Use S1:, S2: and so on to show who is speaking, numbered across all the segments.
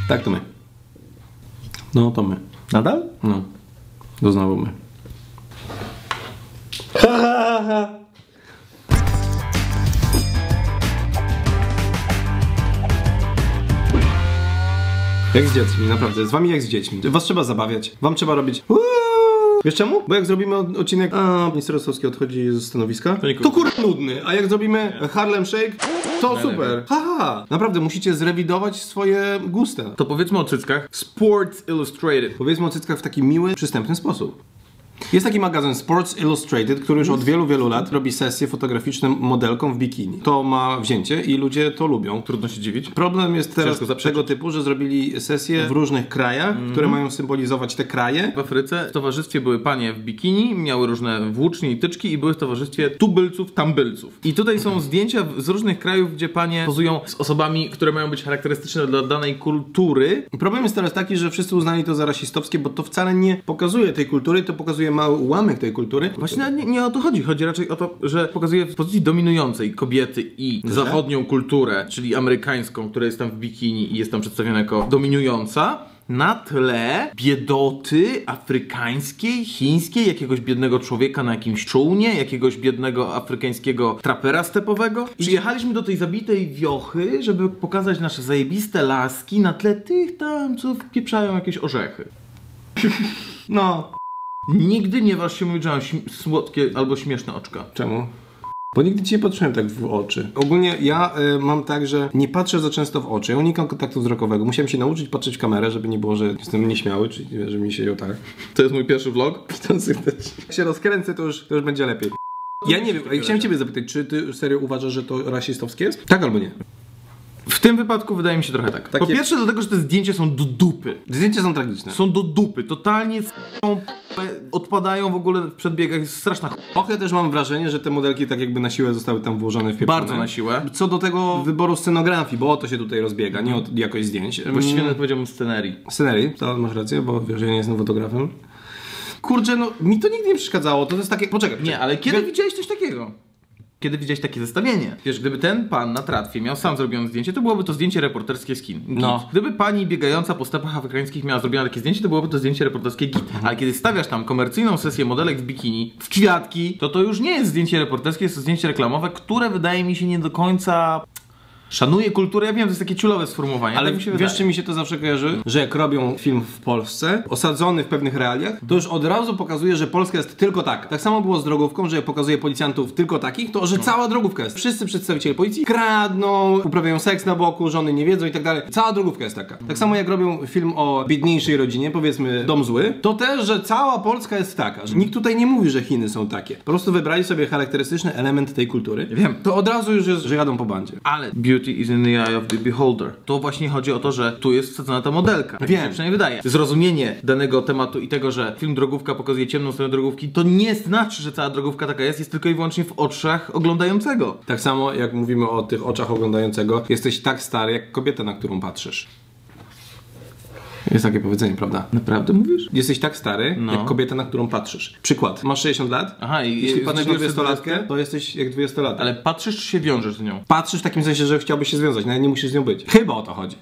S1: Tak, to my. No, to my.
S2: Nadal?
S1: No. To znowu my. Jak z dziećmi, naprawdę. Z wami jak z dziećmi. Was trzeba zabawiać. Wam trzeba robić... Wiesz czemu? Bo jak zrobimy odcinek minister Rostowski odchodzi ze stanowiska, to kurde nudny, a jak zrobimy Harlem Shake, to super. Haha. Naprawdę musicie zrewidować swoje gusta.
S2: To powiedzmy o cyckach. Sports Illustrated.
S1: Powiedzmy o cyckach w taki miły, przystępny sposób. Jest taki magazyn Sports Illustrated, który już od wielu lat robi sesje fotograficzne modelkom w bikini. To ma wzięcie i ludzie to lubią.
S2: Trudno się dziwić.
S1: Problem jest teraz tego typu, że zrobili sesje w różnych krajach, które mają symbolizować te kraje.
S2: W Afryce w towarzystwie były panie w bikini, miały różne włócznie i tyczki i były w towarzystwie tubylców, tambylców. I tutaj są zdjęcia z różnych krajów, gdzie panie pozują z osobami, które mają być charakterystyczne dla danej kultury.
S1: Problem jest teraz taki, że wszyscy uznali to za rasistowskie, bo to wcale nie pokazuje tej kultury, to pokazuje mały ułamek tej kultury.
S2: Właśnie nie o to chodzi. Chodzi raczej o to, że pokazuje w pozycji dominującej kobiety i zachodnią kulturę, czyli amerykańską, która jest tam w bikini i jest tam przedstawiona jako dominująca, na tle biedoty afrykańskiej, chińskiej, jakiegoś biednego człowieka na jakimś czółnie, jakiegoś biednego afrykańskiego trapera stepowego. Przyjechaliśmy do tej zabitej wiochy, żeby pokazać nasze zajebiste laski na tle tych tam, co wpieprzają jakieś orzechy.
S1: No.
S2: Nigdy nie waż się mówić, że mam słodkie albo śmieszne oczka.
S1: Czemu? Bo nigdy ci nie patrzyłem tak w oczy. Ogólnie ja mam tak, że nie patrzę za często w oczy. Ja unikam kontaktu wzrokowego. Musiałem się nauczyć patrzeć w kamerę, żeby nie było, że jestem nieśmiały, czyli że mi się tak.
S2: To jest mój pierwszy vlog.
S1: Witam serdecznie. Jak się rozkręcę, to już będzie lepiej. Ja nie wiem, chciałem ciebie zapytać, czy ty serio uważasz, że to rasistowskie jest? Tak albo nie?
S2: W tym wypadku wydaje mi się trochę tak. Po pierwsze dlatego, że te zdjęcia są do dupy.
S1: Zdjęcia są tragiczne.
S2: Są do dupy. Totalnie odpadają w ogóle w przedbiegach. Jest straszna
S1: Ja też mam wrażenie, że te modelki tak jakby na siłę zostały tam włożone w pieprzone.
S2: Bardzo na siłę.
S1: Co do tego wyboru scenografii, bo o to się tutaj rozbiega, nie od jakość zdjęć.
S2: Właściwie nawet powiedziałbym scenerii.
S1: Scenerii, to masz rację, bo wiesz, że ja nie jestem fotografem. Kurczę, no mi to nigdy nie przeszkadzało, to jest takie... Poczekaj.
S2: Nie, ale kiedy widziałeś coś takiego? Kiedy widziałeś takie zestawienie? Wiesz, gdyby ten pan na tratwie miał sam zrobione zdjęcie, to byłoby to zdjęcie reporterskie z kin.
S1: No.
S2: Gdyby pani biegająca po stepach afrykańskich miała zrobione takie zdjęcie, to byłoby to zdjęcie reporterskie git. Ale kiedy stawiasz tam komercyjną sesję modelek w bikini, w kwiatki, to już nie jest zdjęcie reporterskie, jest to zdjęcie reklamowe, które wydaje mi się nie do końca... Szanuje kulturę, ja wiem, to jest takie ciulowe sformułowanie.
S1: Ale
S2: tak mi się
S1: wiesz, czy mi się to zawsze kojarzy? Że jak robią film w Polsce, osadzony w pewnych realiach, to już od razu pokazuje, że Polska jest tylko tak. Tak samo było z drogówką, że jak pokazuje policjantów tylko takich, to że cała drogówka jest. Wszyscy przedstawiciele policji kradną, uprawiają seks na boku, żony nie wiedzą i tak dalej. Cała drogówka jest taka. Tak samo jak robią film o biedniejszej rodzinie, powiedzmy Dom Zły, to też, że cała Polska jest taka. Że nikt tutaj nie mówi, że Chiny są takie. Po prostu wybrali sobie charakterystyczny element tej kultury.
S2: Wiem.
S1: To od razu już jest, że jadą po bandzie.
S2: Ale beauty is in the eye of the beholder. To właśnie chodzi o to, że tu jest wsadzona ta modelka.
S1: Wiem.
S2: Tak przynajmniej wydaje. Zrozumienie danego tematu i tego, że film Drogówka pokazuje ciemną stronę drogówki, to nie znaczy, że cała drogówka taka jest tylko i wyłącznie w oczach oglądającego.
S1: Tak samo jak mówimy o tych oczach oglądającego, jesteś tak stary jak kobieta, na którą patrzysz. Jest takie powiedzenie, prawda?
S2: Naprawdę mówisz?
S1: Jesteś tak stary, jak kobieta, na którą patrzysz. Przykład. Masz 60 lat,
S2: Aha, i
S1: jeśli patrzysz na
S2: znajdujesz
S1: 20-latkę, to jesteś jak 20-latek.
S2: Ale patrzysz, czy się wiążesz z nią?
S1: Patrzysz w takim sensie, że chciałbyś się związać, nawet nie musisz z nią być. Chyba o to chodzi.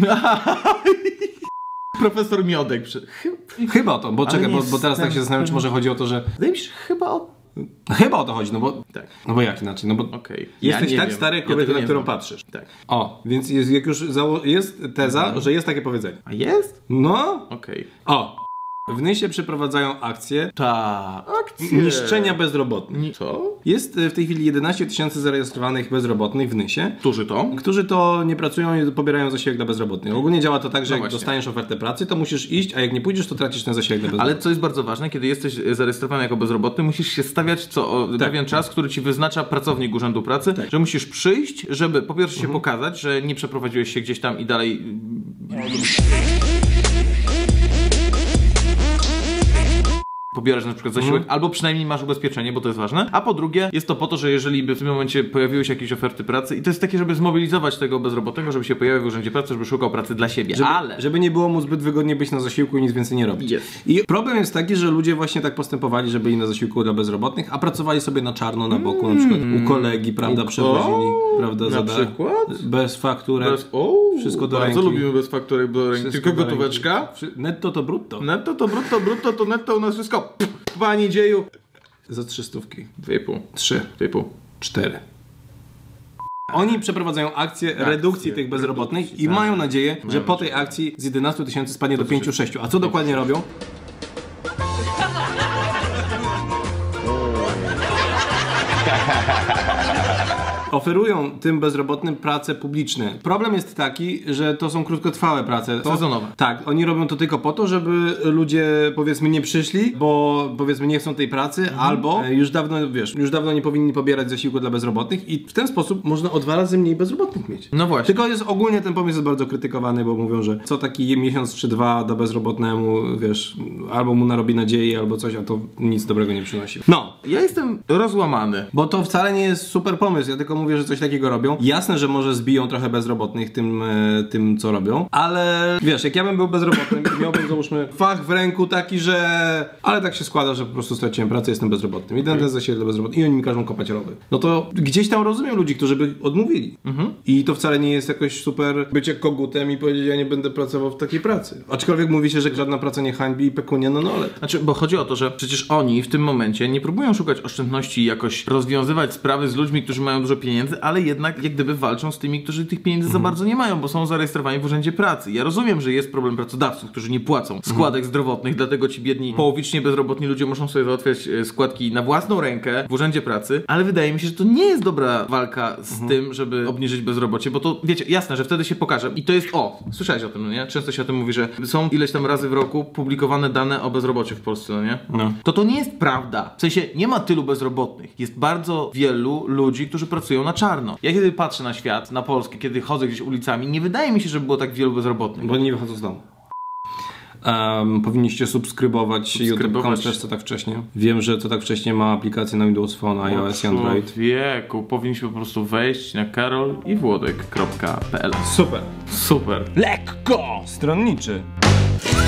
S2: Profesor Miodek.
S1: Chyba o to, bo czekaj, bo teraz tak się zastanawiam, czy może chodzi o to, że...
S2: Wydaje mi się,
S1: Chyba o to chodzi, no bo...
S2: Tak.
S1: No bo jak inaczej, no bo...
S2: Okej.
S1: Jesteś
S2: Ja
S1: tak
S2: wiem.
S1: stary jak
S2: Ja
S1: kobieta,
S2: tego
S1: na
S2: nie
S1: którą
S2: wiem.
S1: patrzysz.
S2: Tak.
S1: O, więc jest, jak już jest teza, że jest takie powiedzenie.
S2: A jest?
S1: No.
S2: Okej.
S1: O. W Nysie przeprowadzają akcję
S2: Akcje.
S1: niszczenia bezrobotnych.
S2: Co?
S1: Jest w tej chwili 11 000 zarejestrowanych bezrobotnych w Nysie, którzy to nie pracują i pobierają zasiłek dla bezrobotnych. Ogólnie działa to tak, że jak dostaniesz ofertę pracy, to musisz iść, a jak nie pójdziesz, to tracisz ten zasiłek dla bezrobotnych.
S2: Ale co jest bardzo ważne, kiedy jesteś zarejestrowany jako bezrobotny, musisz się stawiać pewien czas, który ci wyznacza pracownik Urzędu Pracy, że musisz przyjść, żeby po pierwsze się pokazać, że nie przeprowadziłeś się gdzieś tam i dalej... pobierasz na przykład zasiłek, albo przynajmniej masz ubezpieczenie, bo to jest ważne. A po drugie, jest to po to, że jeżeli by w tym momencie pojawiły się jakieś oferty pracy i to jest takie, żeby zmobilizować tego bezrobotnego, żeby się pojawił w urzędzie pracy, żeby szukał pracy dla siebie.
S1: Żeby nie było mu zbyt wygodnie być na zasiłku i nic więcej nie robić. I problem jest taki, że ludzie właśnie tak postępowali, że byli na zasiłku dla bezrobotnych, a pracowali sobie na czarno na boku, na przykład u kolegi, prawda, przewozili, prawda,
S2: na przykład?
S1: bez fakturek, wszystko do
S2: bardzo
S1: ręki.
S2: lubimy bez fakturek do ręki. Tylko gotóweczka?
S1: Netto to brutto.
S2: Netto to brutto, brutto to netto, u nas wszystko. Panie dzieju.
S1: Za 300.
S2: 2,5.
S1: 3.
S2: 2,5.
S1: 4. Oni przeprowadzają akcję redukcji tych bezrobotnych i mają nadzieję, że po tej akcji z 11 000 spadnie do 5-6. A co dokładnie robią? Oferują tym bezrobotnym prace publiczne. Problem jest taki, że to są krótkotrwałe prace.
S2: Sezonowe.
S1: Tak, oni robią to tylko po to, żeby ludzie, powiedzmy, nie przyszli, bo powiedzmy nie chcą tej pracy, albo już dawno nie powinni pobierać zasiłku dla bezrobotnych i w ten sposób można o 2 razy mniej bezrobotnych mieć.
S2: No właśnie.
S1: Tylko jest ogólnie ten pomysł jest bardzo krytykowany, bo mówią, że co taki miesiąc czy 2 da bezrobotnemu, albo mu narobi nadziei, albo coś, a to nic dobrego nie przynosi. No.
S2: Ja jestem rozłamany.
S1: Bo to wcale nie jest super pomysł, ja tylko mówię, że coś takiego robią. Jasne, że może zbiją trochę bezrobotnych tym co robią, ale jak ja bym był bezrobotny i miałbym, załóżmy, fach w ręku taki, że... Ale tak się składa, że po prostu straciłem pracę, jestem bezrobotnym. I ten zasiłek dla bezrobotnych i oni mi każą kopać rowy. No to gdzieś tam rozumiem ludzi, którzy by odmówili. I to wcale nie jest jakoś super bycie kogutem i powiedzieć, ja nie będę pracował w takiej pracy. Aczkolwiek mówi się, że żadna praca nie hańbi i pekunia, no ale...
S2: Znaczy, bo chodzi o to, że przecież oni w tym momencie nie próbują szukać oszczędności i jakoś rozwiązywać sprawy z ludźmi, którzy mają dużo pieniędzy, ale jednak jak gdyby walczą z tymi, którzy tych pieniędzy za bardzo nie mają, bo są zarejestrowani w urzędzie pracy. Ja rozumiem, że jest problem pracodawców, którzy nie płacą składek zdrowotnych, dlatego ci biedni, połowicznie bezrobotni ludzie muszą sobie załatwiać składki na własną rękę w urzędzie pracy, ale wydaje mi się, że to nie jest dobra walka z tym, żeby obniżyć bezrobocie, bo to, wiecie, jasne, że wtedy się pokaże i to jest, słyszałeś o tym, no nie? Często się o tym mówi, że są ileś tam razy w roku publikowane dane o bezrobociu w Polsce, no nie?
S1: No.
S2: To nie jest prawda. W sensie, nie ma tylu bezrobotnych. Jest bardzo wielu ludzi, którzy pracują na czarno. Ja kiedy patrzę na świat, na Polskę, kiedy chodzę gdzieś ulicami, nie wydaje mi się, że było tak wielu bezrobotnych.
S1: Bo nie wychodzą z domu. Powinniście subskrybować YouTube też tak wcześnie. Wiem, że to tak wcześnie ma aplikację na Windows Phone, iOS i Android.
S2: Wieku, powinniśmy po prostu wejść na karoliwłodek.pl.
S1: Super.
S2: Super.
S1: Lekko! Stronniczy.